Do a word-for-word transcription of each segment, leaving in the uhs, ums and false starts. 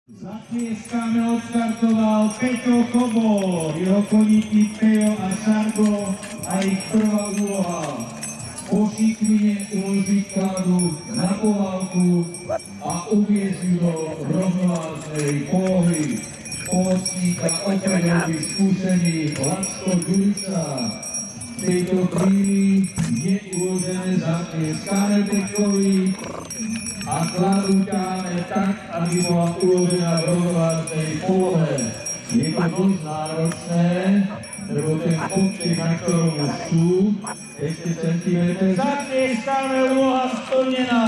Zatlieskáme, odstartoval Peťo Kobor, jeho koníky Pejo a Šargo a ich prvá úloha. Po šikmine uložiť kladu na poválku a uviesť ju do rovnovážnej polohy. Pomocníka opäť robí skúsený Lacko Ďurica. V tejto chvíli je uložené zatlieskáme Peťovi a kladu ťahne tak, aby bola uložená v rovnovážnej polohe. Je to dosť náročné, lebo ten kopček, na ktorom už sú, ešte centimetr. Zatlieskáme, úloha splnená!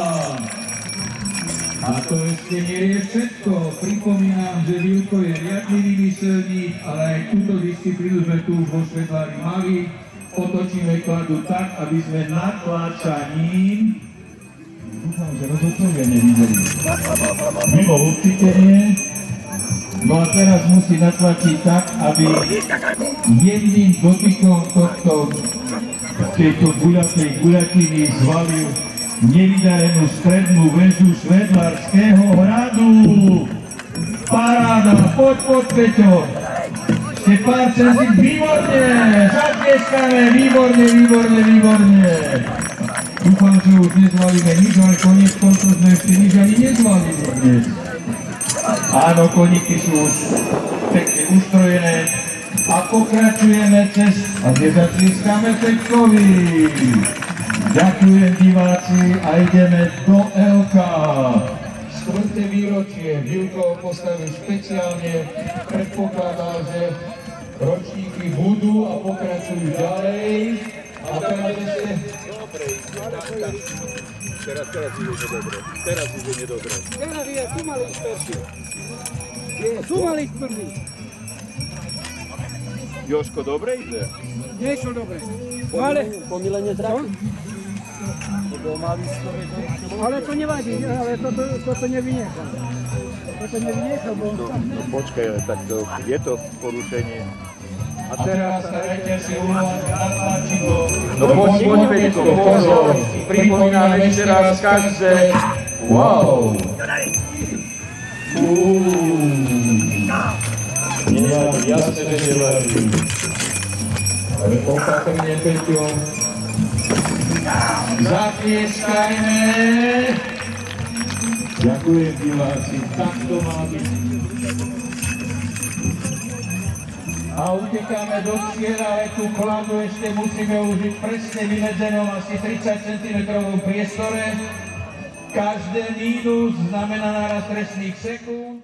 A to ešte nie je všetko. Pripomínam, že Vilko je riadny vymyselník, ale aj túto disciplínu sme tu vo Svetlári mali. Otočíme kladu tak, aby sme natláčaním, dúfam, že rozhodcovia nevideli. Mimo určite nie. No a teraz musí natlačiť tak, aby jedným dotykom tohto, tejto guľatej guľatiny zvalil nevydarenú strednú väžu Svetlárskeho hradu. Paráda, poď, poď, Peťo. Ešte pár centi, výborne, zatlieskáme, výborne, výborne, výborne. Dúfam, že už nezvalíme nič, ale koniec koncov sme ešte nič ani nezvalili dnes. Áno, koníky sú už pekne ustrojené a pokračujeme cez a nezatlieskáme Peťkovi. Ďakujem diváci a ideme do Elka. Štvrté výročie Vilko postavil špeciálne, predpokladá, že ročníky budú a pokračujú ďalej. A teraz ešte... Teraz, teraz ide nedobre. Teraz ide nedobre. Teraz je Sumalič prvý. Je Sumalič prvý. Jožko, dobre ide? Niečo dobre. Ale... Pomilenie zraku? Ale to nevadí, ale toto, toto nevynechal. Toto nevynechal, bo... No, no počkaj, tak to, je to porušenie. A teraz sa dajte si ulovať natlačivo. No poď, poď, Peťko, pozor. Pripomínam ešte raz každé. Wow. Uuu. Jasne, že nevarí. Ale opatrne, Peťo. Zatlieskajme. Ďakujem, diváci. Tak to má byť. A utekáme do cieľa, ale tú kladu ešte musíme užiť presne vymedzenom asi tridsať centimetrovom priestore. Každé mínus znamená naraz trestných sekúnd.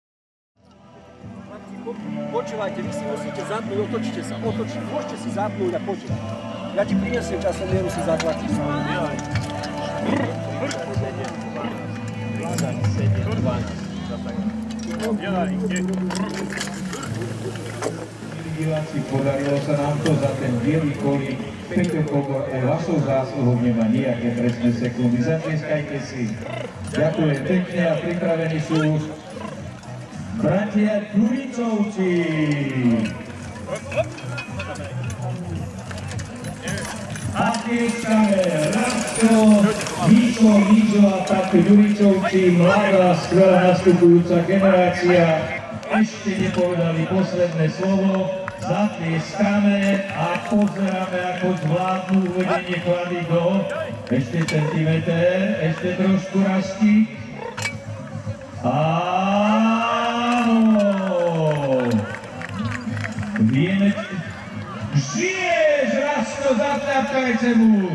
Počúvajte, vy si musíte zapnúť, otočte sa, otočte, môžete si zapnúť a počúvať. Ja ti prinesiem časom mieru si zatlačiť. Diváci, podarilo sa nám to za ten bielý kolík. Peťo Kobor, vašou zásluhou nemá nejaké trestné sekundy. Zatlieskajte si. Ďakujem pekne a pripravení sú bratia Ďuricovci. Zatlieskame Lacko, Míšo, Míšo a takto Ďuricovci, mladá, skvelá nastupujúca generácia. Ešte nepovedali posledné slovo. Zatlieskame a pozeráme, ako zvládnu uvedenie klady do ešte centimeter, ešte trošku rastí. Áno! Vieme, žiješ, Rastko, zatľapkajte mu!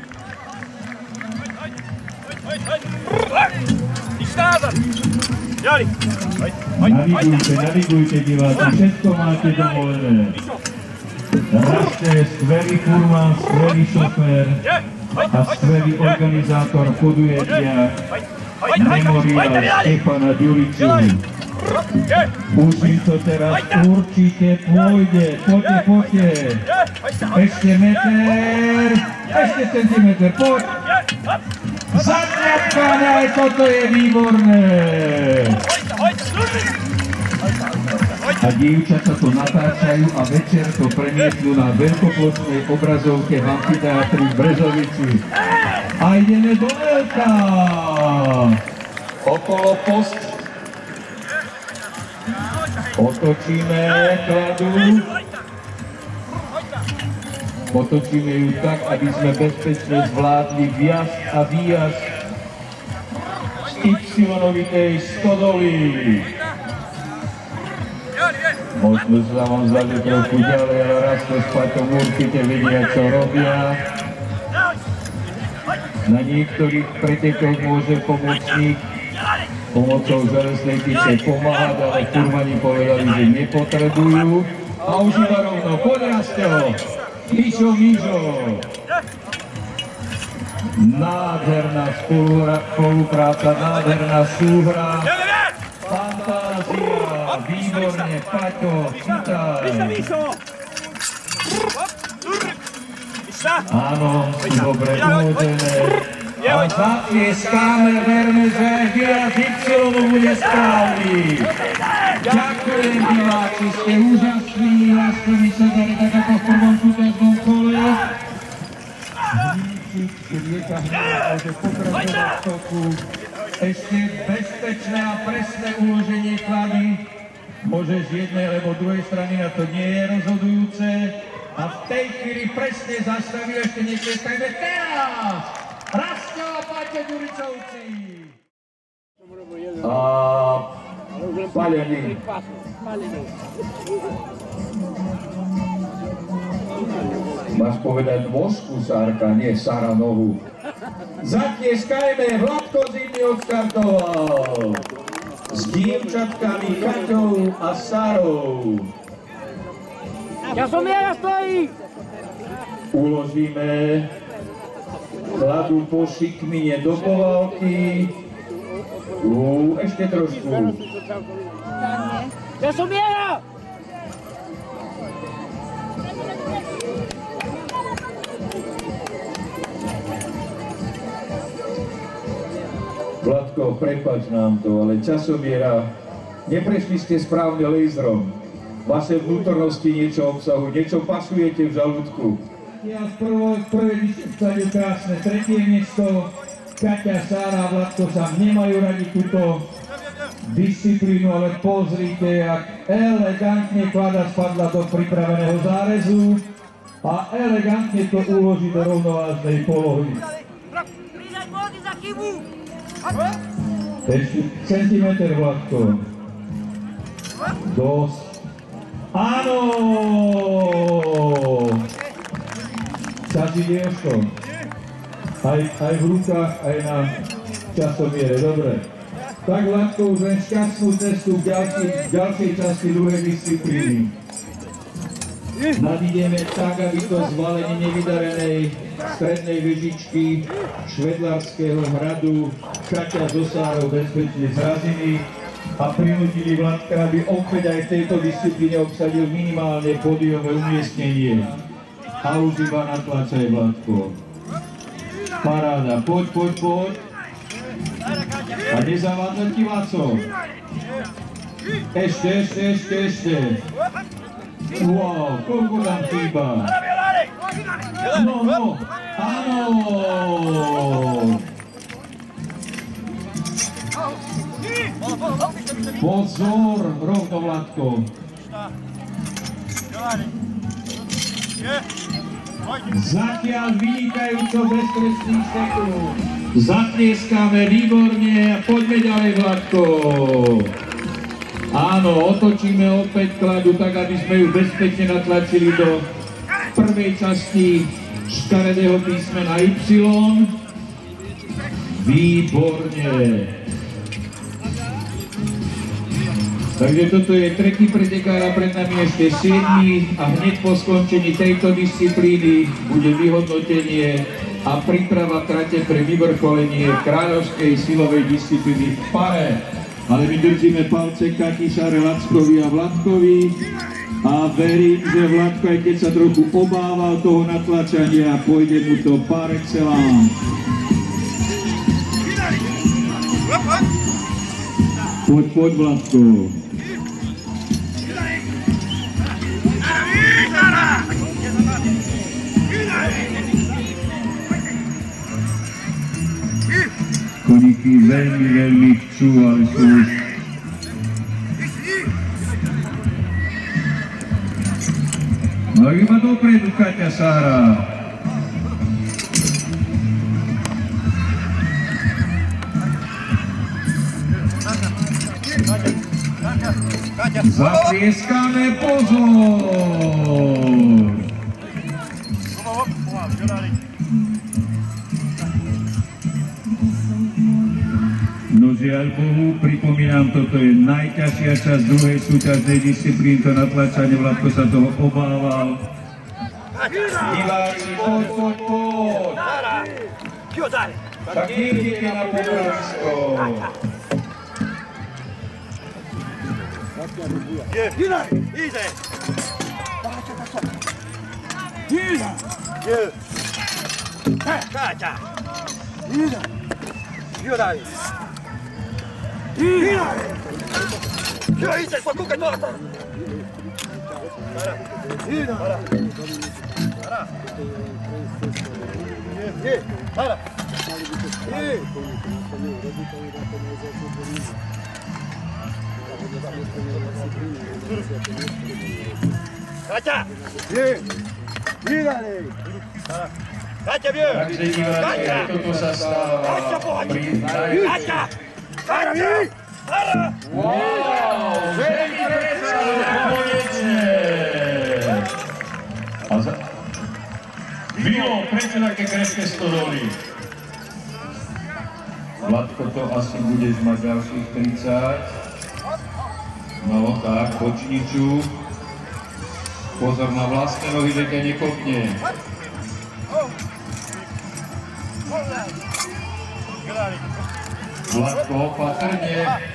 Navigujte, navigujte, diváci, všetko máte dovolené. Raste je skvelý furman, skvelý šofér a skvelý organizátor podujatia Memoriál Štefana Ďuricu. Už mi to teraz určite pôjde, poďte, poďte. Ešte meter, ešte centimeter, poď. Zatľapkáme, aj toto je výborné. A dievčatá to natáčajú a večer to premietnú na veľkoplošnej obrazovke v amfiteátri v Brezovici. A ideme do Elka. Okolo post Otočíme kladu. Otočíme ju tak, aby sme bezpečne zvládli vjazd a výjazd z Y-novitej stodoly. Možno sa vám zdá, že trochu ďalej, ale Rastko s Paťom určite vedia, čo robia. Na niektorých pretekoch môže pomocník pomocou železnej tyče pomáhať, ale kurmani povedali, že nepotrebujú. A už iba rovno, poď Rastko! Mišo, Mišo! Nádherná spolupráca, nádherná súhra. Fantázia, výborne, Paťo, chytaj. Áno, sú dobre uložené. A zatlieskáme, verme, že výraz Y bude správny. Ďakujem, diváci, ste úžasní, Rastko vysadali tak ako v prvom súťažnom kole. Hníčik, rieka Hníčik, môže pokračovať v toku. Ešte bezpečné a presné uloženie klady. Môže z jednej alebo druhej strany, na to nie je rozhodujúce. A v tej chvíli presne zastavil ešte niekde tajme teraz! Rastko a Paťo Ďuricovci! A Palený. Máš povedať nôžku, Sárka, nie Sara nohu. Zatlieskajme, Vladko Zimný odstartoval s dievčatkami Kaťou a Sarou. Jasomiera stojí! Uložíme kladu po šikmine do povalky. Uuu, ešte trošku. Jasomiera! Vladko, prepáč nám to, ale časomiera, neprešli ste správne laserom. Vaše vnútornosti niečo obsahujú, niečo pasujete v žalúdku. Ja v prvej disciplíne krásne tretie miesto. Kaťa, Sára a Vladko sa nemajú radi túto disciplínu, ale pozrite, jak elegantne klada spadla do pripraveného zárezu a elegantne to uloží do rovnovážnej polohy. Ešte centimeter, Vladko. Dosť. Áno! Časí dievčko. Aj, aj v rukách, aj na časomiere. Dobre. Tak, Vladko, už len šťastnú cestu v ďalšej, ďalšej časti druhej disciplíny. Nadídeme tak, aby to zvalenie nevydarenej strednej vežičky Švedlárskeho hradu Kaťa so Sárou bezpečne zrazili a prinútili Vladka, aby opäť aj v tejto disciplíne obsadil minimálne pódiové umiestnenie. A už iba natlačaj, Vladko. Paráda, poď, poď, poď. A nezavádzať ti, Vaco. Ešte, ešte, ešte, ešte. Wow, koľko tam chýba? No, no, áno. Pozor, rovno, Vladko. Zatiaľ vynikajúco bez trestných sekúnd. Zatlieskáme výborne a poďme ďalej, Vladko. Áno, otočíme opäť kladu tak, aby sme ju bezpečne natlačili do prvej časti škaredého písmena Y. Výborne. Takže toto je tretí pretekár a pred nami ešte siedmy a hneď po skončení tejto disciplíny bude vyhodnotenie a príprava trate pre vyvrcholenie kráľovskej silovej disciplíny v pare. Ale my držíme palce Kati, Sare, Lackovi a Vladkovi a verím, že Vladko, aj keď sa trochu obával toho natlačania, pôjde mu to par excellence. Poď, poď, Vladko. Koníky veľmi, veľmi chcú, ale sú už No iba dopredu Kaťa Sára. Zatlieskame, pozor! No žiaľ Bohu, pripomínam, toto je najťažšia časť druhej súťažnej disciplíny, to natlačanie, Vladko sa toho obával. Diváci, poď, poď, poď! Tak nejdete na povrvisko. Ide! Ide! Ide! Kaťa! Ide! Ide dalej! Ide! Ide, ide, kúkaj to! Ide! Ide! Sara! Ide! Kaťa! Ide! Ide dalej! Kaťa, vie! Takže diváci, aj toto sa stáva. Kaťa, pohoď! Pri- Kaťa! Sara, vie! Sara! Wow, veľmi presne, konečne. A za... Milo, prečo také krepké stodoly? Vladko, to asi budeš mať ďalších tridsať. No tak, počniču. Pozor na vlastné nohy, že ťa nekopne. Vladko, opatrne.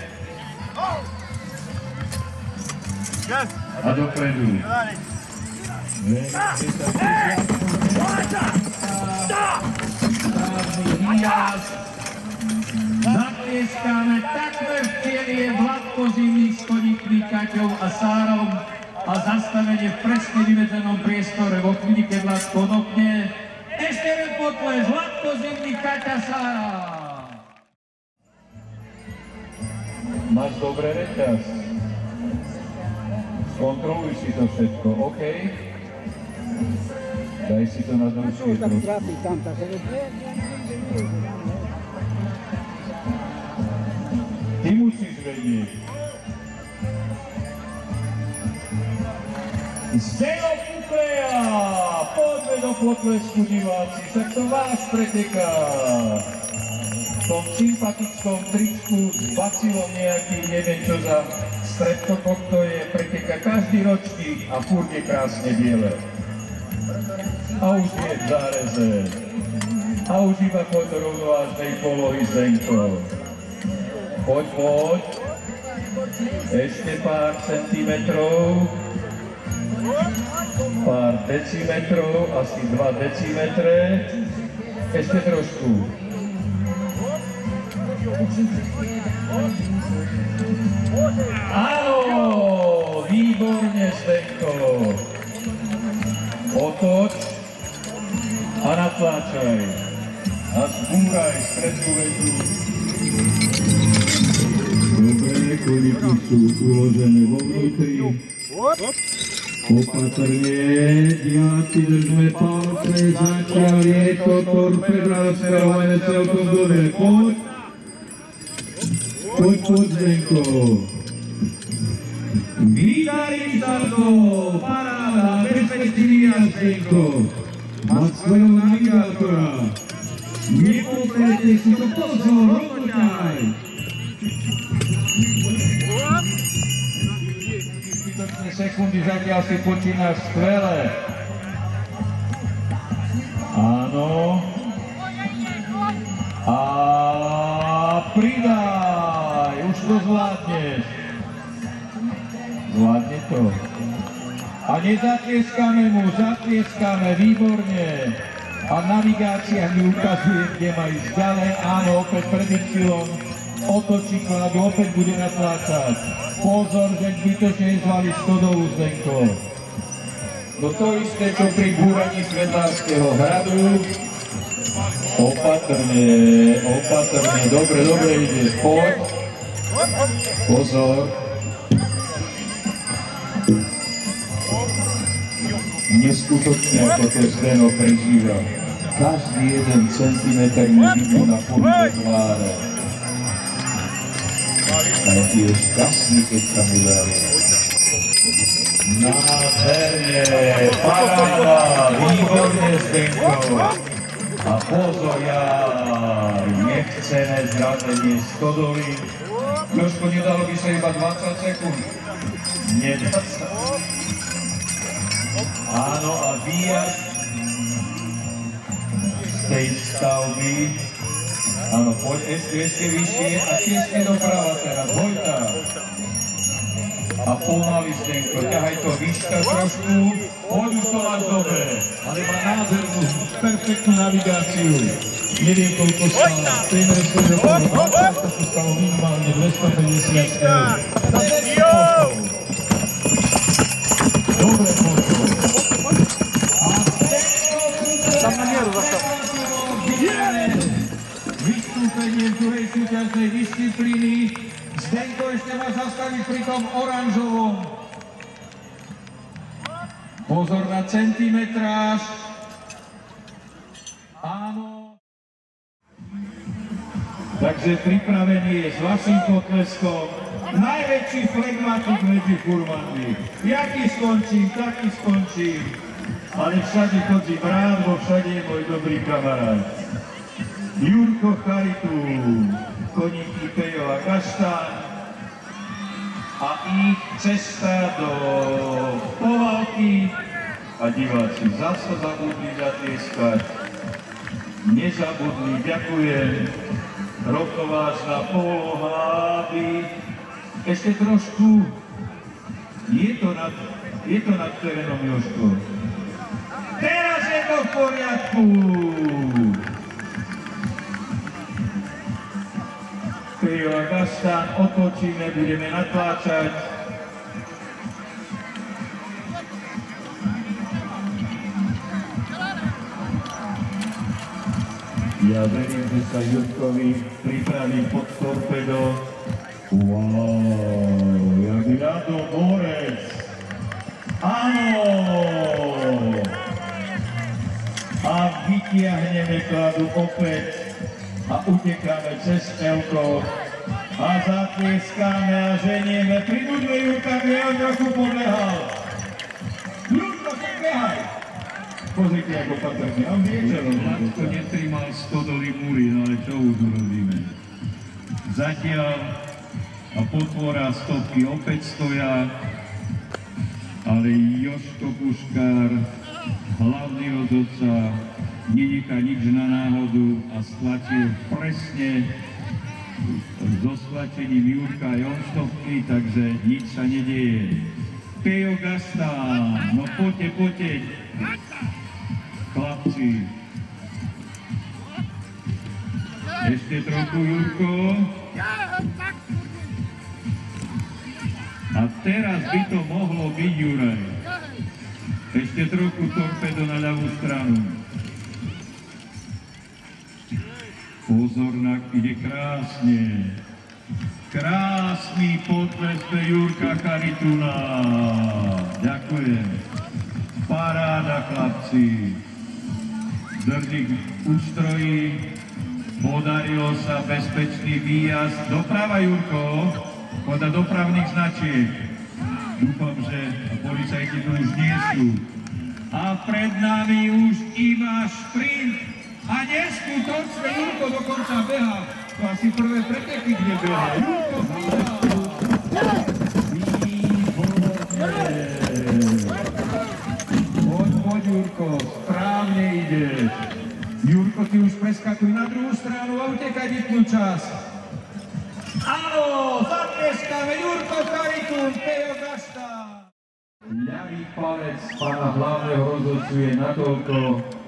A dopredu. Zatlieskáme, takmer v cieli je Vladko Zimník s koníkmi Kaťou a Sárom a zastavenie v presne vymedzenom priestore vo chvíli, keď Vladko odopne. Ešte jeden potles, Vladko Zimník, Kaťa Sára. Máš dobré reťaz. Kontroluj si to všetko, OK? Daj si to na dlhšie trošku. Ty musíš vedieť. Zdeno Kuklea! Poďme do potlesku, diváci, však to vás preteká. V tom sympatickom tričku s bacilom nejakým, neviem čo za streptokok to je, preteká každý ročník a furt je krásne biele. A už je v záreze. A už iba poď do rovnovážnej polohy, Zdenko. Poď, poď. Ešte pár centimetrov. Pár decimetrov, asi dva decimetre. Ešte trošku. Áno, výborne, Zdenko. Otoč a natláčaj. A zbúraj strednú väzu. Dobre, koníky sú uložené vo vnútri. Opatrne, diváci, držme palce, zatiaľ je to torpeda rozkrávané celkom dobre. Poď. Poď, poď, Zdenko. Vítali, Zdenko, paráda, perspektíva, Zdenko. Máš svojho navigátora. Nepoperte si to, pozor, roboťaj. Sekundy zatiaľ si počínaš skvele. Áno. A pridaj, už to zvládneš. Zvládne to. A nezatlieskame mu, zatlieskame, výborne. A navigácia mi ukazuje, kde má ísť ďalej. Áno, opäť pred Y. Otočí kladu, opäť bude natláčať. Pozor, že zbytočne nezvali stodolu, Zdenko. No to isté, čo pri búraní Svetlárskeho hradu. Opatrne, opatrne, dobre, dobre ideš, poď. Pozor. Neskutočne, ako to Zdeno prežíva. Každý jeden centimetr mu vidí na pohybu tváre. A jaký je šťastný, keď sa mu darí. Nádherne, paráda, výborne Zdenko. A pozor, jaj, nechcené zradenie Stodoly. Jožko, nedalo by sa iba dvadsať sekúnd. Nedá sa. Áno, a výjazd z tej stavby. Áno, poď ešte, ešte vyššie a tesne doprava teraz, Vojta. A pomaly, Zdenko, ťahaj to výška trošku, poď už to máš dobre, ale má nádhernú, perfektnú navigáciu. Neviem, koľko stála, tréner stojí okolo dvadsať, to stalo minimálne dvestopäťdesiat eur. Dobre, pošlo. A Zdenko, Tam na mieru zastav. vystúpenie v druhej súťažnej disciplíny. Zdenko ešte má zastaviť pri tom oranžovom. Pozor na centimetráž. Áno. Takže pripravený je s vaším potleskom najväčší flegmatik medzi furmanmi. Jaký skončím, taký skončím. Ale všade chodí rád, bo všade je môj dobrý kamarát. Jurko Charitún, koníky Pejo a Kaštáň a ich cesta do Povalky. A diváci zase zabudli zatlieskať. Nezabudli, ďakujem. Rovnovážna poloha, ešte trošku. Je to nad, je to nad terénom, Jožko. Teraz je to v poriadku. Pejo a Kaštáň, otočíme, budeme natláčať. Ja verím, že sa Jurkovi pripraví pod torpedo. Wow, jak Rado Borec. Áno! A vytiahneme kladu opäť a utekáme cez Elko a zatlieskáme a ženieme. Pribuďme Jurka, kde on trochu podlehal. Jurko, keď behaj! Pozrite, ako patrne. On vie, čo Vládko netrimal Stodoly múry, no ale čo už urobíme. Zatiaľ a potvora stovky opäť stoja, ale Jožko Puškár, hlavný rozhodca, nenechá nič na náhodu a stlačil presne so stlačením Jurka aj on stovky, takže nič sa nedieje. Pejo Kaštáň, no poďte, poďte. Chlapci. Ešte trochu, Jurko. A teraz by to mohlo byť, Juraj. Ešte trochu torpedo na ľavú stranu. Pozor, ide krásne. Krásny potles pre Jurka Charitúna. Ďakujem. Paráda, chlapci. Držík ustrojí. Podarilo sa bezpečný výjazd. Doprava, Jurko. Podľa dopravných značiek. Dúfam, že policajti tu už nie sú. A pred nami už iba šprint. A neskutočne Jurko dokonca beha. To asi prvé preteky, kde beha. Jurko, výborné. Poď, poď, Jurko, správne ideš. Jurko, ty už preskakuj na druhú stranu a utekaj vypnú čas. Áno, zatlieskáme Jurko Charitún, Pejo Kaštáň. Ľavý palec pána hlavného rozhodcu je natoľko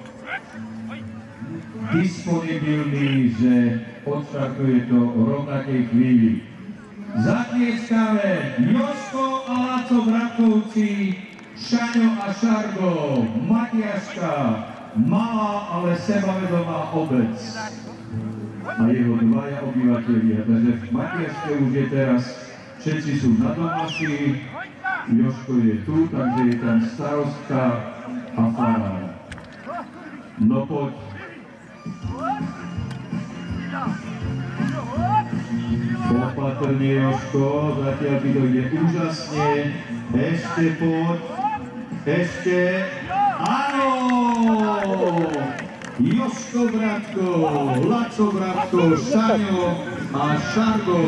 disponibilný, že odštartuje to v rovnakej chvíli. Zatlieskáme Jožko a Laco Bratovci, Šaňo a Šargo, Matiaška, malá, ale sebavedomá obec a jeho dvaja obyvateľia. Takže v Matiaške už je teraz, všetci sú na domoši, Jožko je tu, takže je tam starostka a Farár. No poď. Opatrne, Jožko, zatiaľ ti to ide úžasne. Ešte poď. Ešte. Áno! Jožko bratko, Laco bratko, Šaňo a Šargo.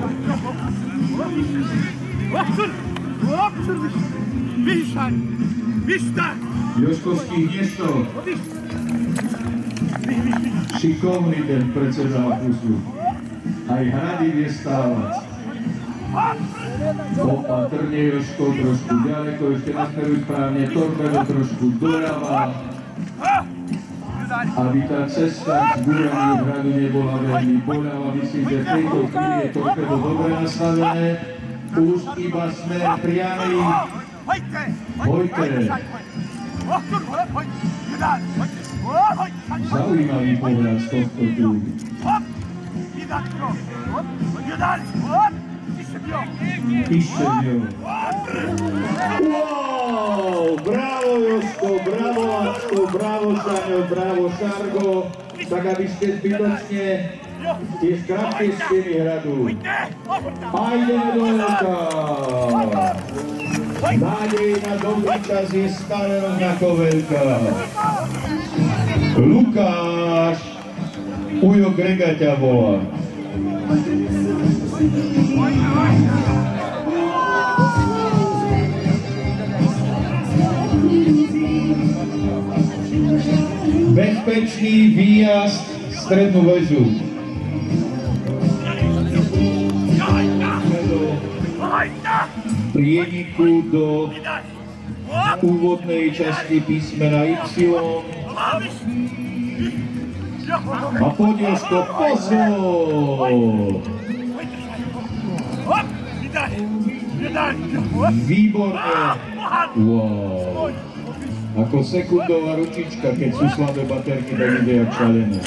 Jožko, stihneš to? Šikovný ten predseda Apusu. Aj hrady vie stávať. Opatrne, Jožko, trošku ďaleko, ešte nasmeruj správne, torpedo trošku doľava. Aby tá cesta k búraniu hradu nebola veľmi boľavá. Myslím, že v tejto chvíli je torpedo dobre nastavené. Už iba smer priamy. Hojte. Zaujímavý pohľad z tohto tu. Iščevňo. Wow! Bravo Jožko, bravo Lacko, bravo Šaňo, bravo Šargo. Tak aby ste zbytočne tie krátke steny hradu. A ideme do veľká. Nádej na dobrý čas je stále rovnako veľká. Lukáš, Ujo Grega ťa volá. Bezpečný výjazd strednú väžu. Prieniku do úvodnej časti písmena Y. A poď Jožko, pozor! Výborné! Wow! Ako sekundová ručička, keď sú slabé baterky, tak ide jak šalené.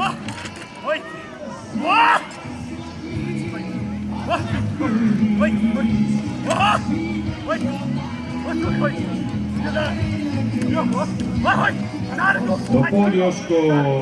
No poď, Jožko!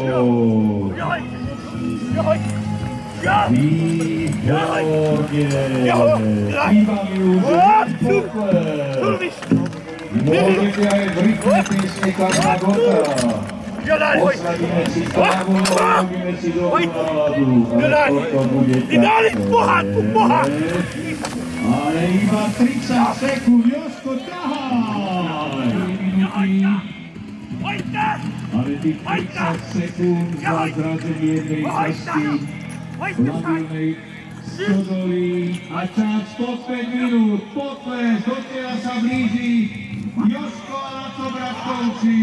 Výborne! Iba mi už pokles! Môžete aj v rytme piesne Karla Gota. Oslavíme si slávu, robíme si dobrú náladu. Ale toto bude takto. Ale iba tridsať sekúnd, Jožko, ťahaj! Ale tých tridsať sekúnd za zrazenie jednej cesty v labilnej stodoli a čas pod päť minút, potles, odtiaľ sa blíži Jožko a Laco Bratkovci.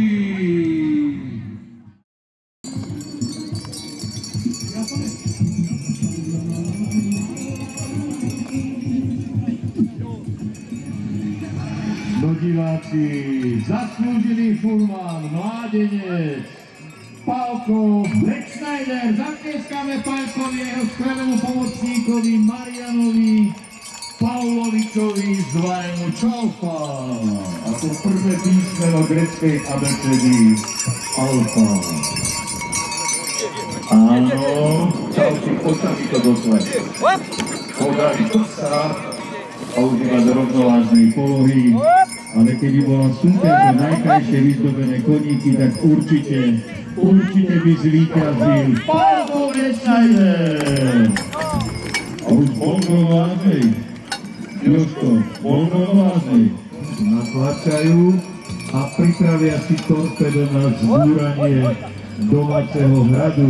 No diváci, zaslúžený furman, mládenec, Pálko Black Schneider, zatlieskame Pálkovi a jeho skvelému pomocníkovi Marianovi Paulovičovi z Vajmu Čalfa. Ako prvé písmeno gréckej abecedy Alfa. Áno, Čalfi, postaví to do tváre. Podarí to sa a už iba do rovnovážnej polohy. Ale keby bola súťaž na najkrajšie vyzdobené koníky, tak určite Určite by zvíťazil Pálko Black Schneider. A už bol rovnovážnej. Jožko, bol rovnovážnej. Natlačajú a pripravia si torpedo na zbúranie domáceho hradu.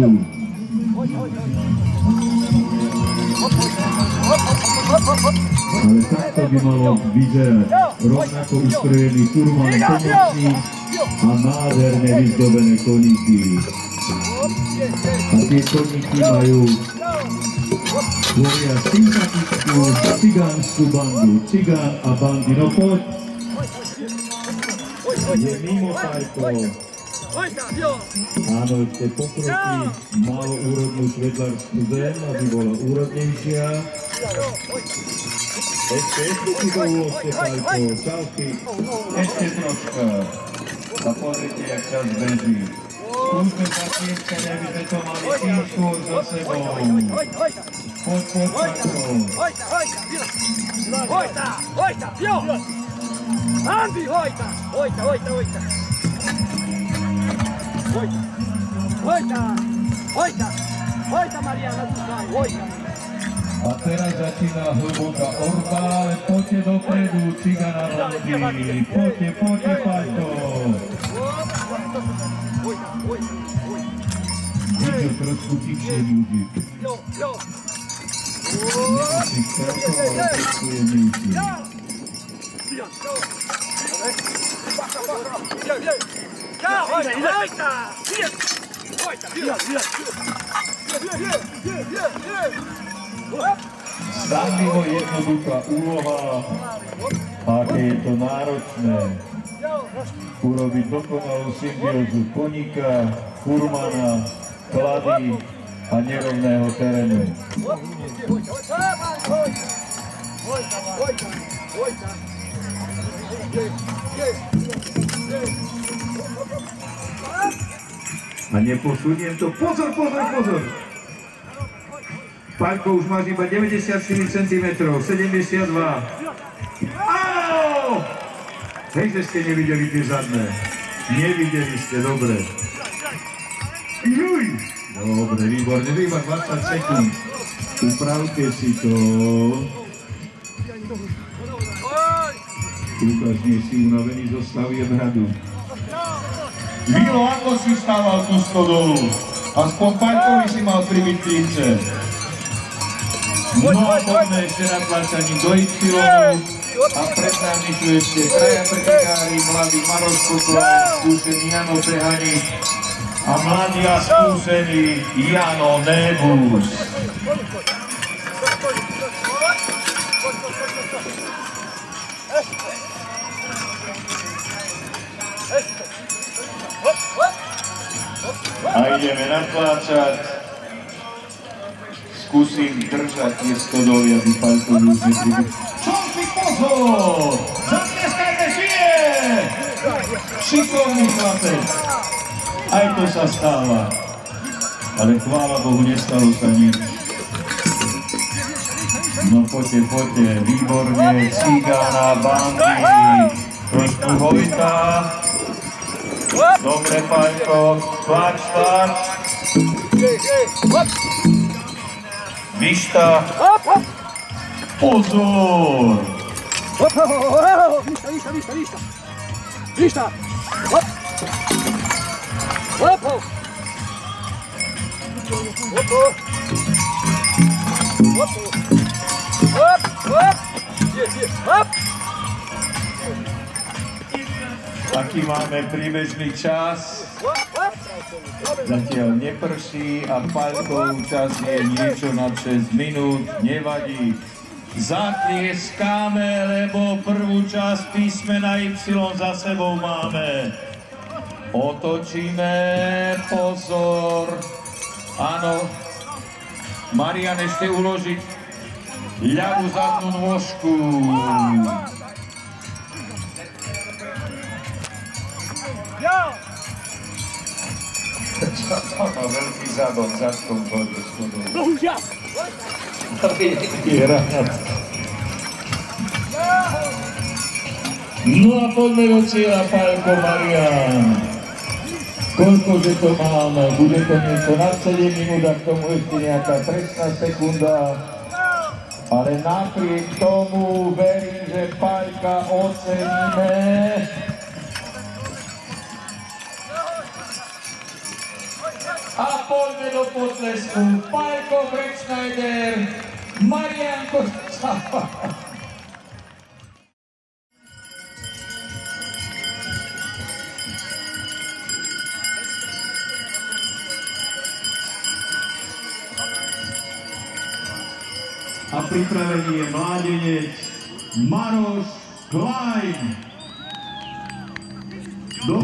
Ale takto by malo vyzerať. Rovnako ustrojený furman pomocník a nádherne vyzdobené koníky. A tie koníky majú tvoria sympatickú cigánsku bandu. Cigán a bandy. No poď. Je mimo Pajko. Áno, ešte pokrokí málo úrodnú švedlarskú zem, aby bola úrodnejšia. Ešte, ešte si to uložte, Pajko. Čauky. Ešte troška. A pozrite, jak čas beží. Skúsme sa tieskať, aby sme to mali tým skôr za sebou. Poď, poď, Paťko. Hojta, hojta, jo! Andi, hojta, hojta, hojta, hojta. Hojta, hojta, hojta, hojta, Mariana, dúfaj, hojta. A teraz začína hlboká orba, ale poďte dopredu, Cigana Rondy. Poďte, poďte, Paťko. Hojta, hojta, hojta. Víte, trošku tichšie ľudí. Jo, jo. Nemusí celkovo, ale trošku je nejší. Stanlivo jednoduchá úloha, aké je to náročné urobiť dokonalú symbiózu koníka, furmana, klady a nerovného terénu. A neposuniem to. Pozor, pozor, pozor! Paťko, už máš iba deväťdesiatštyri centimetrov, sedemdesiatdva. Áno! Hej, že ste nevideli tie zadné. Nevideli ste, dobre. Juj! Dobre, výborne, iba dvadsať sekúnd. Upravte si to. Lukáš, nie si unavený, zostavujem hradu. Milo, ako si stával tú stodolu? Aspoň Paťkovi si mal pribiť klince. No a poďme ešte na tlačaní do Y a pred nami tu ešte traja pretekári, mladý Maroš Kotlaj, skúsený Jano Tehani a mladý a skúsený Jano Nebus. A ideme natláčať. Skúsim držať tie stodoly, aby Paťko už nepribudol. Čo si pozor! Zatlieskajte žije! Šikovný chlapec. Aj to sa stáva. Ale chvála Bohu, nestalo sa nič. No poďte, poďte, výborne, Cigana, Bandy, trošku Hojta. Dobre, Paťko, tlač, tlač. Vyšta. Pozor! Vyšta, vyšta, vyšta, vyšta. Vyšta. Hop. Hop, hop. Hop, hop. Hop, hop. Hop. Je, je, hop. Aký máme príbežný čas? Zatiaľ neprší a Paťkov čas je niečo nad šesť minút, nevadí. Zatlieskáme, lebo prvú časť písmena Y za sebou máme. Otočíme, pozor. Áno, Marian ešte uložiť ľavú zadnú nôžku. Čo má veľký zadok, zadkom vodu schodom. Bohužiaľ. Je rád. No a poďme do cieľa, Paľko, Marian. Koľkože to máme? Bude to niečo nad sedem minút a k tomu ešte nejaká presná sekunda. Ale napriek tomu verím, že Paľka oceníme. A poďme do potlesku. Paľko Breckschneider, Marian Koščava. A pripravený je mládenec Maroš Klein. Do...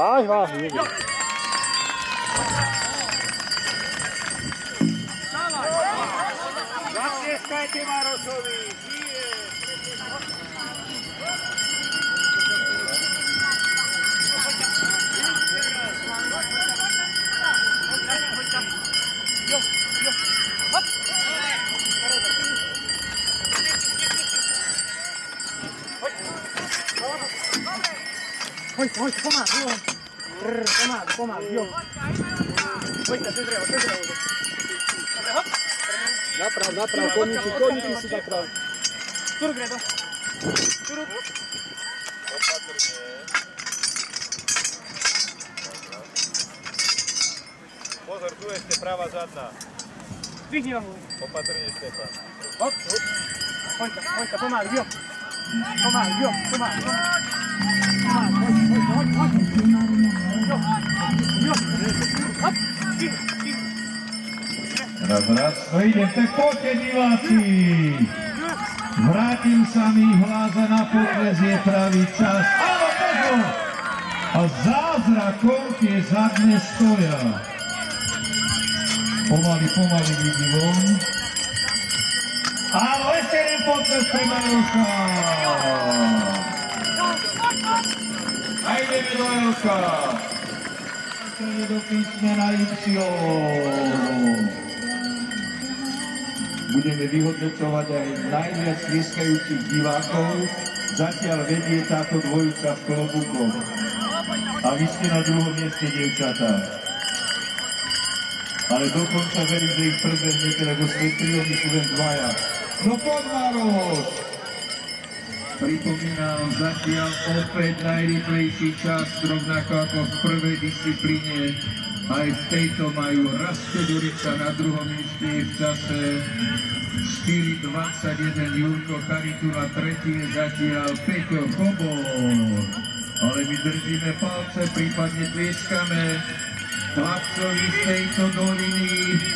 Váž, váž, vidí. Zatlieskajte Marošovi! Hoď, hoď, pomáš, jo. Pomáš, pomáš, jo. Hoďte, to je drevo, to je drevo. Naprav, naprav, koníky, koníky si naprav. Turuk, Redo. Turuk. Pozor, tu ešte pravá zadná. Zvihni nohu. Opatrne, Štefan. Hop, hop. Hoďte, hoďte, pomáš, jo. Pomáš, jo, pomáš, pomáš. Pomáš, hoď, hoď, hoď, hoď. Jo, jo. Hop, stih, stih. Raz, raz, no idem, tak poďte diváci. Vrátim sa mi hlas a na pokles je pravý čas. Áno, pozor! A zázrakom tie zadne stoja. Pomaly, pomaly vidí von. Áno, ešte jeden pokles pre Maroša. A ideme do Elka. Ideme do písmena Y. Budeme vyhodnocovať aj najviac tlieskajúcich divákov. Zatiaľ vedie táto dvojica v klobúkoch. A vy ste na druhom mieste, dievčatá. Ale dokonca verím, že ich predbehnete, lebo ste tri, oni sú len dvaja. No poď, Maroš! Pripomínam, zatiaľ opäť najrýchlejší čas, rovnako ako v prvej disciplíne. Aj v tejto majú Rastko Durica na druhom mieste v čase štyri dvadsaťjeden, Jurko Charitu na tretie, zatiaľ Peťo Kobor. Ale my držíme palce, prípadne tlieskame chlapcovi z tejto doliny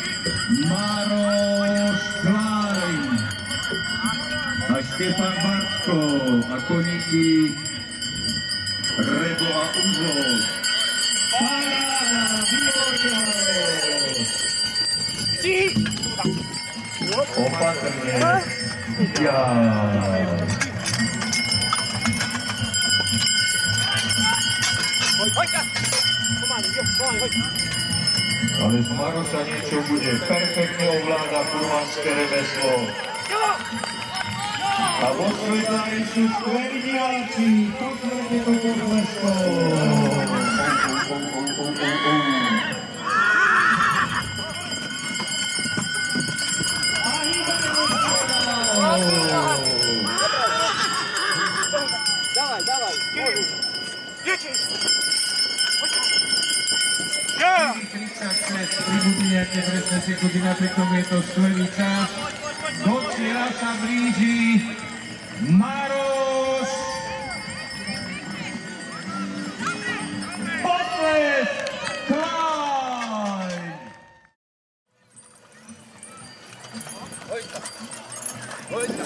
Maroš Klein a Štefan Bartko a koníky Rebo a Uzo. Paráda, výborné! Opatrne. Ja. Ale z Maroša niečo bude. Perfektne ovláda furmanské remeslo. A vo Svetlári sú skvelí diváci. Pozrite to podlesko. Dávaj, dávaj. tridsaťšesť pribudniate trestné sekundy, napriek tomu je to skvelý čas. Do cieľa sa blíži Maroš Potles Klein. Hojka. Hojka.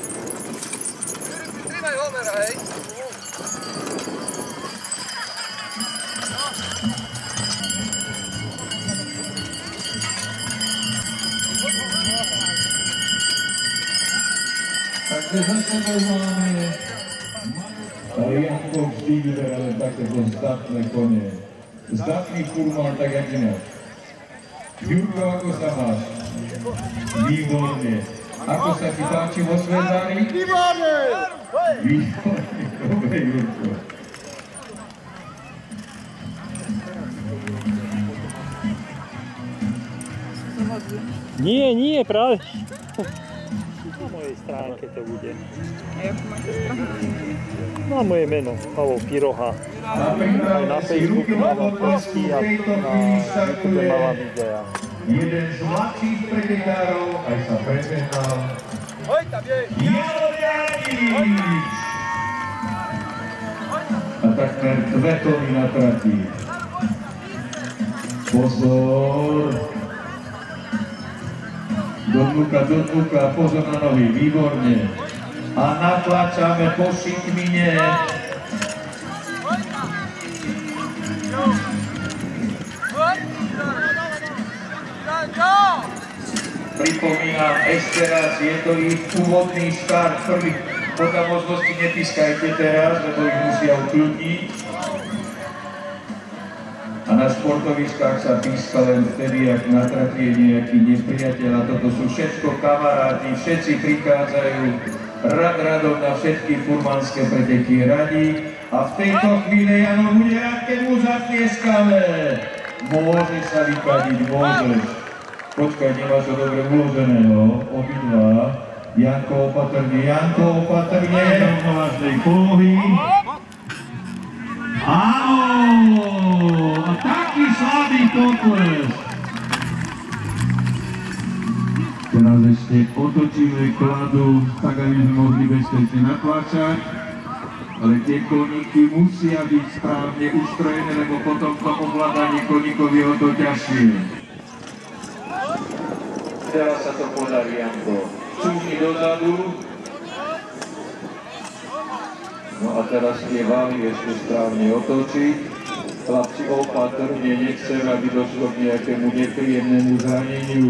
Trimaj Homera, hej. Takže za sebou máme ale Janko vždy vyberá len takéto zdatné kone. Zdatný furman, tak jak inak. Jurko, ako sa máš? Výborne. Ako sa ti páči vo Svetlári? Výborne! Výborne, dobre, Jurko. Nie, nie, práve. Na mojej stránke to bude. Na moje meno, Pavol Piroha. Aj na Facebooku mávam posty a na YouTube mávam videa. Jeden z mladších pretekárov, aj sa pretekal. Hojka, biej. Jaro Janič! A takmer Kvetovi na trati. Pozor! Dodluka, dodluka, pozor na nohy, výborne. A natlačame po šikmine. Pripomínam ešte raz, je to ich úvodný štart. Prvý, podľa možnosti nepískajte teraz, lebo ich musia ukľudniť. A na športoviskách sa píska len vtedy, ak na trati je nejaký nepriateľ. A toto sú všetko kamaráti, všetci prichádzajú rad radom na všetky furmanské preteky radi. A v tejto chvíli Jano bude rád, keď mu zatlieskame. Môže sa vykadiť, môžeš. Počkaj, nemáš to dobre uloženého, obidva. Janko opatrne, Janko opatrne, rovnovážnej polohy. Áno, a taký slabý pokles. Teraz ešte otočíme kladu, tak aby sme mohli bezpečne natláčať. Ale tie koníky musia byť správne ustrojené, lebo potom to ovládanie koníkov je o to ťažšie. Teraz sa to podarí, Janko. Čúhni dozadu. No a teraz tie vály ešte správne otočiť. Chlapci opatrne, nechcem, aby došlo k nejakému nepríjemnému zraneniu.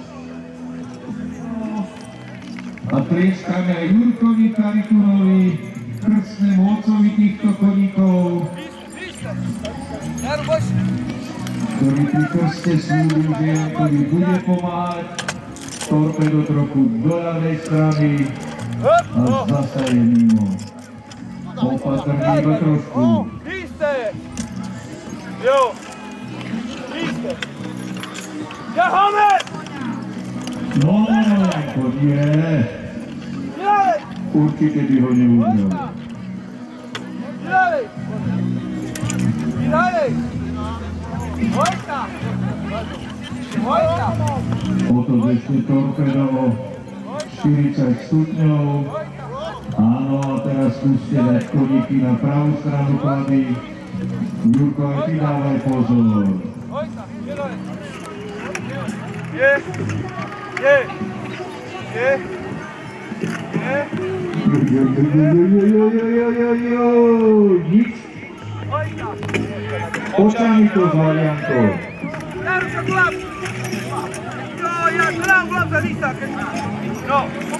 A tlieskame aj Jurkovi Karikunovi, krstnému otcovi týchto koníkov, ktorý pri krste slúbil, že Jankovi bude pomáhať. Torpedo trochu do ľavej strany a zasa je mimo. Opatrne iba trošku. Jo! Víste! Ťaháme! No, Janko, nie. Určite by ho neudrel. Ďalej! Ďalej! Hojka! Hojka! Oto ešte torpedo štyridsať stupňov. Áno, a teraz skúste dať koníky na pravú stranu klady. Jurko, aj ty dávaj pozor. Hojka! Je! Je! Je! Je! Nic. Očami to zval, Janko. Naruša glav! No, ja glav, glav za lisa, keď... No!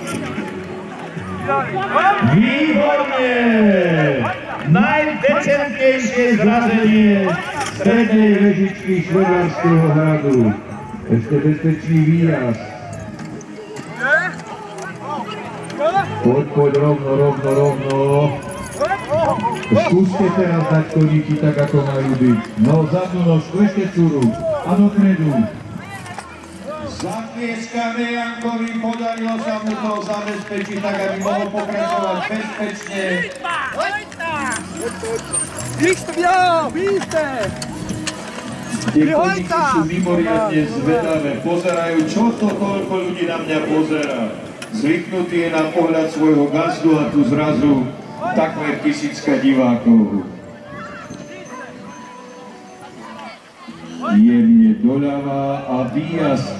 Výborne! Najdecentnejšie zrazenie strednej vežičky Švedárskeho hradu. Ešte bezpečný výjazd. Poď, poď, rovno, rovno, rovno. Skúste teraz dať koníky tak, ako majú byť. No, zadnú nožku, ešte cúru. A dopredu. Zatlieskame Jankovi, podarilo sa mu to zabezpečiť tak, aby mohol pokračovať bezpečne. Víšte, ja, víšte! Tie koníky sú mimoriadne zvedavé. Pozerajú, čo to toľko ľudí na mňa pozerá. Zvyknutý je na pohľad svojho gazdu a tu zrazu takmer tisícka divákov. Jemne doľava a výjazd.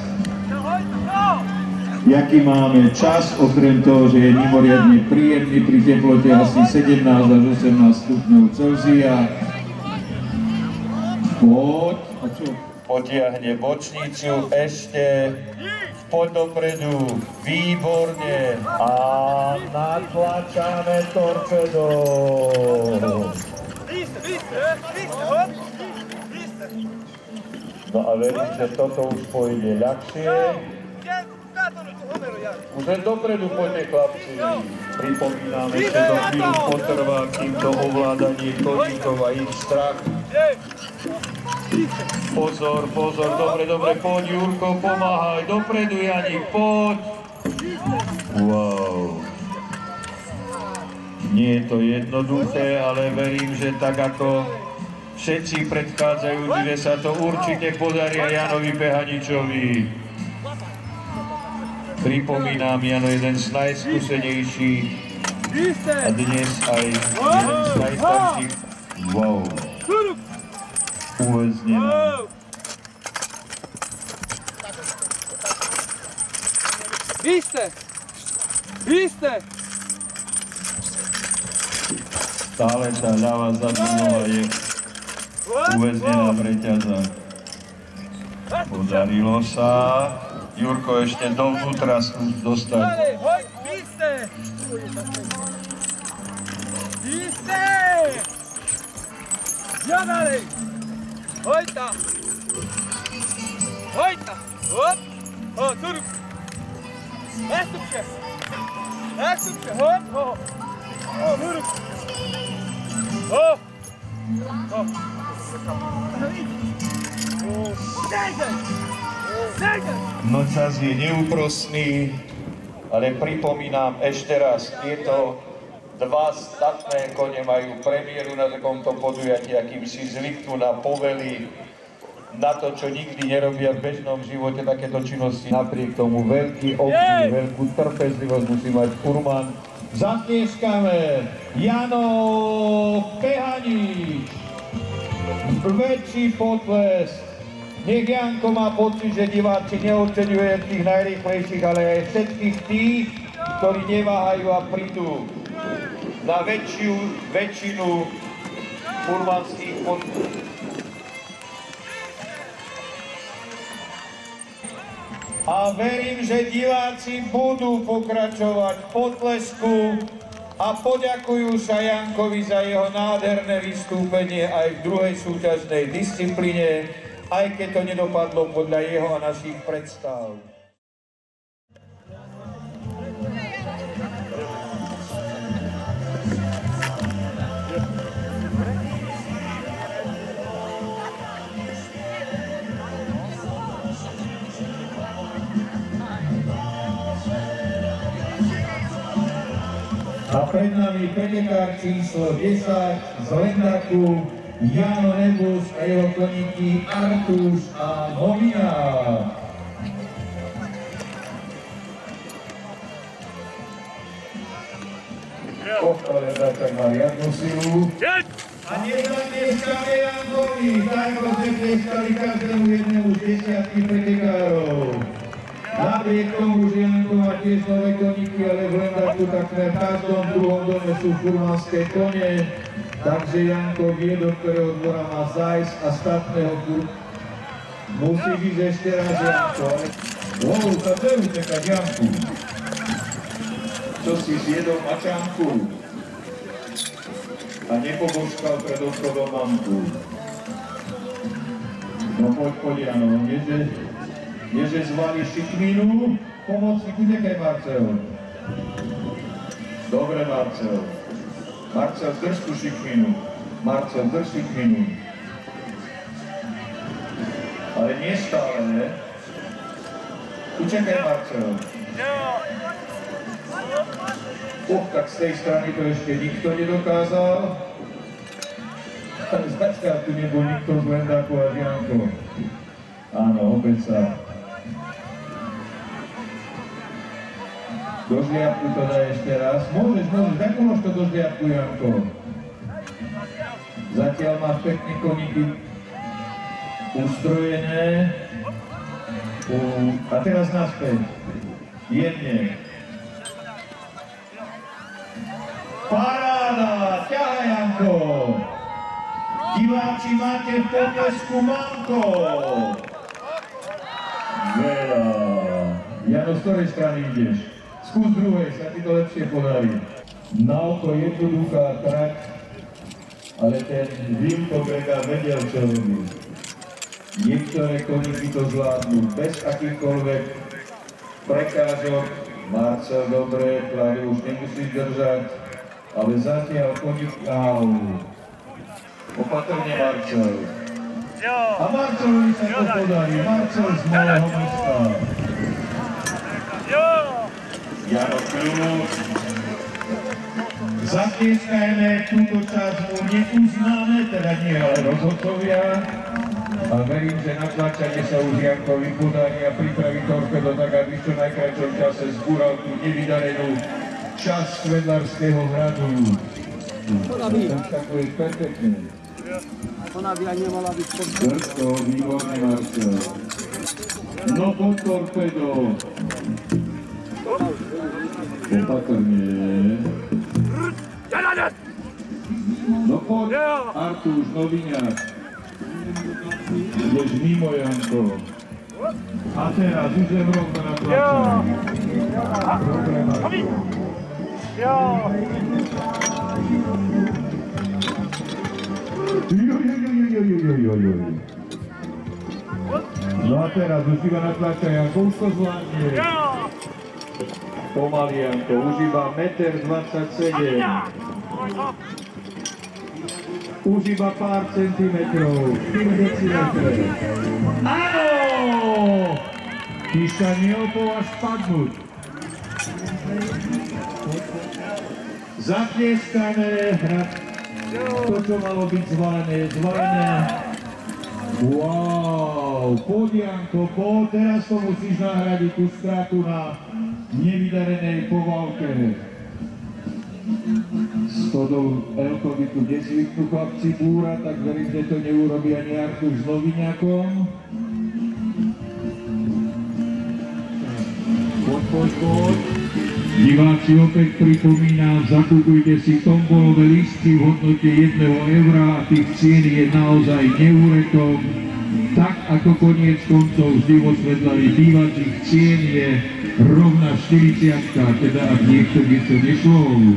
Jaký máme čas, okrem toho, že je mimoriadne príjemný pri teplote asi sedemnásť až osemnásť stupňov Celzia. Poď, a čo? Potiahne bočnicu, ešte. Poď dopredu, výborne a natlačame torpedo. No a verím, že toto už pôjde ľahšie. Už len dopredu poďte, chlapci. Pripomínam, ešte do chvíľu potrvá, kým to ovládanie koníkov a ich strach. Pozor, pozor, dobre, dobre, poď, Jurko, pomáhaj, dopredu, Janik, poď. Wow. Nie je to jednoduché, ale verím, že tak ako všetci predchádzajú, že sa to určite podarí aj Janovi Behaničovi. Pripomínam, Jano je jeden z najskúsenejších a dnes aj jeden z najstarších. Wow. Uväznená. Vy ste! Vy ste! Stále tá ľavá zadná je uväznená v reťazách. Podarilo sa. Jurko ešte dovnútra dostať. Ďalej, hoj, píste! Píste! Ďalej! Hoj tam! Hoj tam! Hop! Ho, tu ruku! Nastupče! Nastupče, hop, ho! Ho, tu ruku! Ho! Ho! Sejde! Sejde! No čas je neúprosný, ale pripomínam ešte raz, tieto dva statné kone majú premiéru na takomto podujatí, akým si zvyknú na povely, na to, čo nikdy nerobia v bežnom živote takéto činnosti. Napriek tomu veľký obdiv, veľkú trpezlivosť musí mať Furman. Zatlieskame Jano Pehanič. Väčší potlesk. Nech Janko má pocit, že diváci neoceňujú tých najrýchlejších, ale aj všetkých tých, ktorí neváhajú a prídu na väčšiu väčšinu furmanských podľov. A verím, že diváci budú pokračovať v potlesku a poďakujú sa Jankovi za jeho nádherné vystúpenie aj v druhej súťažnej disciplíne, aj keď to nedopadlo podľa jeho a našich predstav. A pred nami pretekár číslo desať z Lendaku, Jano Nebus a jeho koníky Artúš a Hovina. Kohta Lendačak má riadnu silu. A nezatlieskame Jankovi, tak rozatlieskali každému jednému z desiatky pretekárov. Napriek tomu, že Janko má tiež nové koníky, ale v Lendaku takmer v každom druhom dome sú furmanské kone, takže Janko vie, do ktorého dvora má zájsť a statného fur... Musíš ísť ešte raz, Janko. Wow, sa dve utekať, Janku. Čo si zjedol mačanku a nepobožkal pred obchodom mamku. No poď, poď, Jano, nieže... Ježe zvali šikminu, pomocník, utekaj, Marcel. Dobre, Marcel. Marcel, drž tú šikminu. Marcel, drž šikminu. Ale nie stále, ne? Utekaj, Marcel. Oh, tak z tej strany to ešte nikto nedokázal. Ale zatiaľ tu nebol nikto z Lendaku a Janko. Áno, opäť sa. Do žliapku to daj ešte raz. Môžeš, môžeš, daj pomôž to do žliapku, Janko. Zatiaľ máš pekne koníky ustrojené. U... A teraz naspäť. Jemne. Paráda! Ťahaj, Janko! Diváci, máte v potlesku Manko! Veľa. Jano, z ktorej strany ideš? Skús druhej, sa ti to lepšie podarí. Na oko jednoduchá trať, ale ten Wilkoberga vedel, čo robí. Niektoré koníky to zvládnu bez akýchkoľvek prekážok. Marcel, dobre, Kláriu už nemusíš držať, ale zatiaľ koník... Au. Opatrne, Marcel. A Marcelovi sa to podarí. Marcel z malého místa. Jano Kľúč. Zatlieskajme, túto časť mu neuznáme, teda nie, ale rozhodcovia. A verím, že na tlačanie sa už Jankovi podarí a pripraví torpedo tak, aby v čo najkračom čase zbúral tú nevydarenú časť Svedlarského hradu. To takové perfektne. Ona by aj nemala byť pod... Drsko, výborný Marcel. No pod torpedo. Opatrne. No poď, Artúš, Noviňák. Ideš mimo, Janko. A teraz už je rovno na tlačení. Jo! No a teraz už iba natláča Janko, už to zvládne. Pomaly Janko, už iba jeden dvadsaťsedem metra. Už iba pár centimetrov, štyri decimetre. Áno! Ty sa neopováž spadnúť. Zatlieskané, to, čo malo byť zvalené, je zvalené. Wow, poď Janko, poď, teraz to musíš nahradiť tú stratu na nevydarenej poválke. S Todou Elkovi tu nezvyknú chlapci búra, tak verím, že to neurobí ani Artur s Noviňakom. Poď, poď, poď. Diváci, opäť pripomínam, zakupujte si tombolové listy v hodnote jedného eura a tých cien je naozaj neúrekom. Tak ako koniec koncov vždy vo svetlách bývacích cien je rovná štyridsiatka, teda ak niekto niečo nešlo už.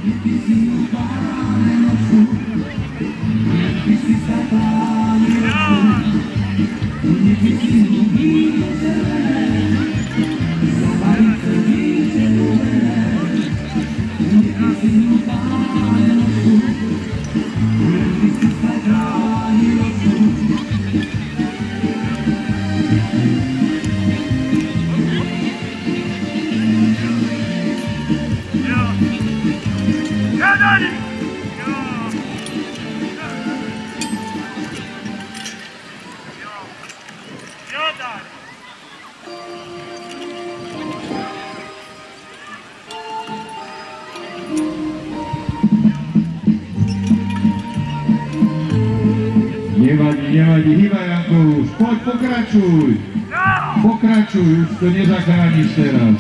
Nevadí, nevadí, hýbaj Janko už, poď, pokračuj. Pokračuj, už to nezachrániš teraz.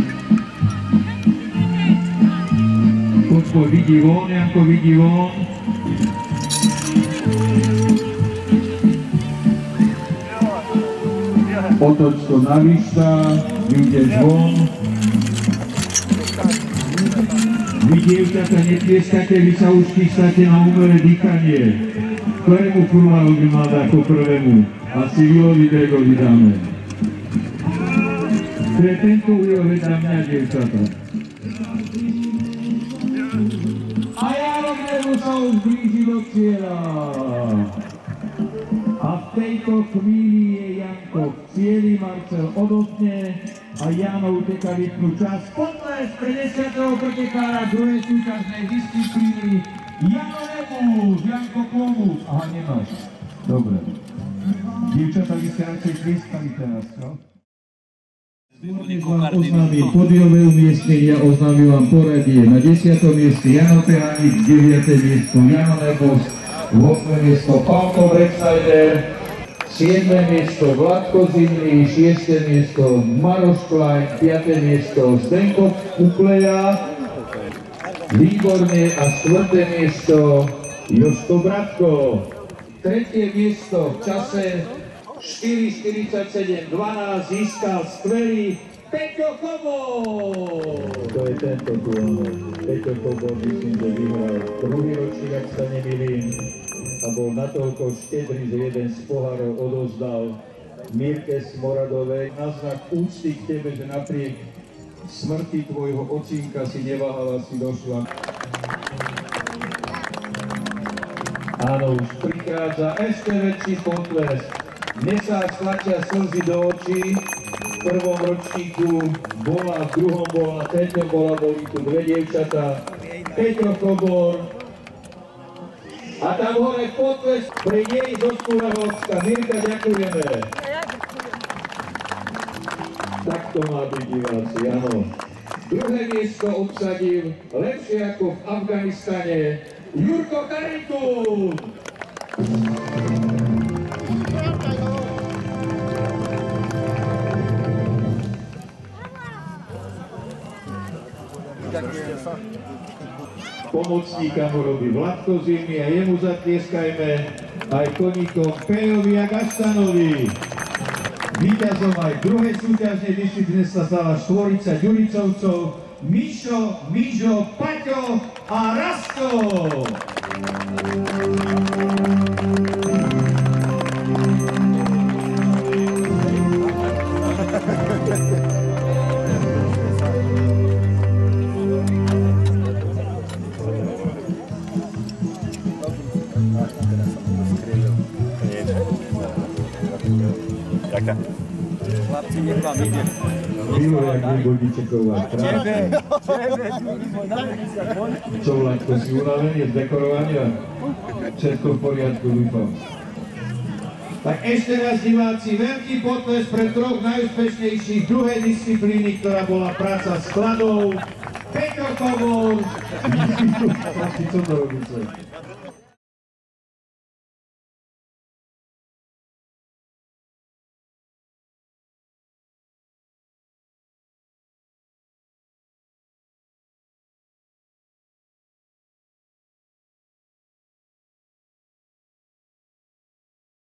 Poď, poď, vidí von, Janko, vidí von. Otoč to na výšta, vyjdeš von. Vy dievčatá, netlieskate, vy sa už chystáte na umelé dýchanie. Ktorému furmánu by mal dať ako prvému? Asi Vilovi Gregovi dáme. Pre tento ujo vedá mňa, dievčatá. A Jano Gregu sa už blíži do cieľa. A v tejto chvíli je Janko v cieli, Marcel odotne a Jano uteká vypnú čas. Potles päťdesiateho pretekára druhej súťažnej disciplíny Jano Nemus, Janko Komus. Aha, nemáš. Dobre. Dievčatá, vy ste radšej tlieskali teraz, čo? Dnes vám oznámim podiové umiestnenia, oznámim vám poradie. Na desiatom mieste Jano Pehaník, deviate miesto Jano Nemus, ôsme miesto Pálko Brecksnyder, siedme miesto Vladko Zimný, šieste miesto Maroš Klein, piate miesto Zdenko Kukleja, výborne a štvrté miesto Jožko Bratko. Tretie miesto v čase štyri štyridsaťsedem dvanásť získal skvelý Peťo Kobor. To je tento tu, áno. Peťo Kobor, myslím, že vyhral druhý ročník, ak sa nemýlim, a bol natoľko štedrý, že jeden z pohárov odozdal Mirke Smoradovej. Na znak úcty k tebe, že napriek smrti tvojho ocínka si neváhala, si došla. Áno, už prichádza ešte väčší potlesk. Mne sa stlačia slzy do očí. V prvom ročníku bola, v druhom bola, v treťom bola, boli tu dve dievčatá. Peťo Kobor. A tam hore potlesk pre nej zo Skúrahovska. Mirka, ďakujeme. Tak to má byť, diváci, áno. Druhé miesto obsadil, lepšie ako v Afganistane, Jurko Karitún. Pomocníka mu robí Vladko Zimný a jemu zatlieskajme aj koníkom Pejovi a Gastanovi. Víťazom aj v druhej súťažnej disciplíne sa stala štvorica Ďuricovcov Mišo, Mižo, Paťo a Rasto. Chlapci, nech vám ide. Chvíľu, jak nebudí čekovať. Čo, Vlaďko, si unavený z dekorovania? Všetko v poriadku, dúfam. Tak ešte raz, diváci, veľký potles pre troch najúspešnejších druhej disciplíny, ktorá bola práca s kladou. Peťo Kobor. Co to robíte?